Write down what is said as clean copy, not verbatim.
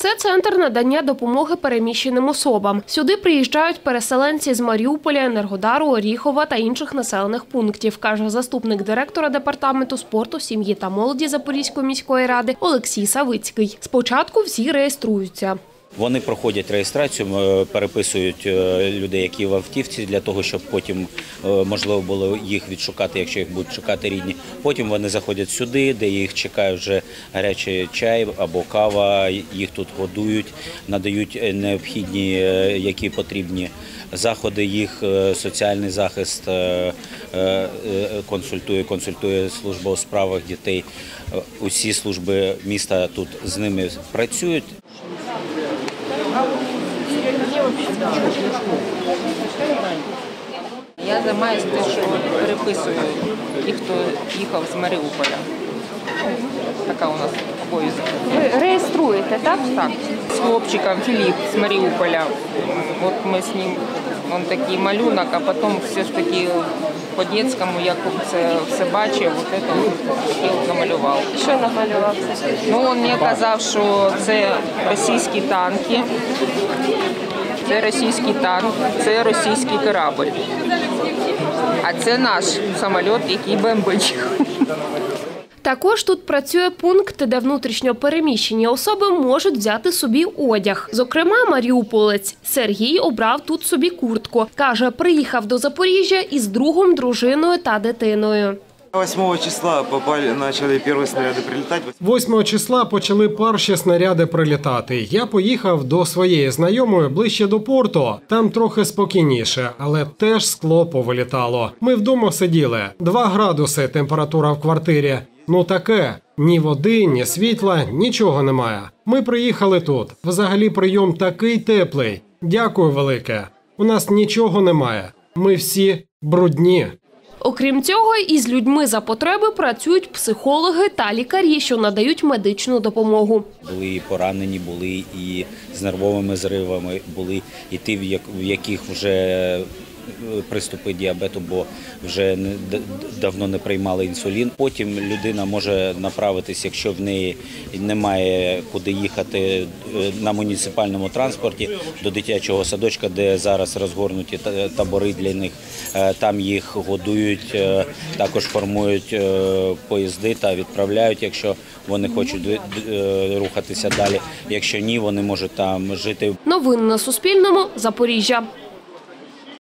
Це центр надання допомоги переміщеним особам. Сюди приїжджають переселенці з Маріуполя, Енергодару, Оріхова та інших населених пунктів, каже заступник директора департаменту спорту, сім'ї та молоді Запорізької міської ради Олексій Савицький. Спочатку всі реєструються. Вони проходять реєстрацію, переписують людей, які в автівці, для того, щоб потім можливо було їх відшукати, якщо їх будуть шукати рідні. Потім вони заходять сюди, де їх чекає вже гарячий чай або кава, їх тут годують, надають необхідні, які потрібні заходи, їх соціальний захист консультує служба у справах дітей. Усі служби міста тут з ними працюють. Я займаюся тим, що переписую тих, хто їхав з Маріуполя. Така у нас обов'язок. Ви реєструєте, так? Так. З хлопчиком Філіп з Маріуполя. От ми з ним, він такий малюнок, а потім все ж таки по-дитячому, як це все бачив, от це таке намалював. Що намалював? Ну, він мені казав, що це російські танки. Це російський танк, це російський корабль. А це наш самоліт, який бомбить. Також тут працює пункт, де внутрішньо переміщені особи можуть взяти собі одяг. Зокрема, маріуполець Сергій обрав тут собі куртку. Каже, приїхав до Запоріжжя із другом, дружиною та дитиною. 8 числа почали перші снаряди прилітати. 8 числа почали перші снаряди прилітати. Я поїхав до своєї знайомої ближче до порту. Там трохи спокійніше, але теж скло повилітало. Ми вдома сиділи. 2 градуси температура в квартирі. Ну таке. Ні води, ні світла, нічого немає. Ми приїхали тут. Взагалі прийом такий теплий. Дякую велике. У нас нічого немає. Ми всі брудні. Окрім цього, із людьми за потреби працюють психологи та лікарі, що надають медичну допомогу. Були і поранені, були і з нервовими зривами, були і ті, в яких вже приступи діабету, бо вже давно не приймали інсулін. Потім людина може направитись, якщо в неї немає куди їхати, на муніципальному транспорті до дитячого садочка, де зараз розгорнуті табори для них. Там їх годують, також формують поїзди та відправляють, якщо вони хочуть рухатися далі. Якщо ні, вони можуть там жити. Новини на Суспільному. Запоріжжя.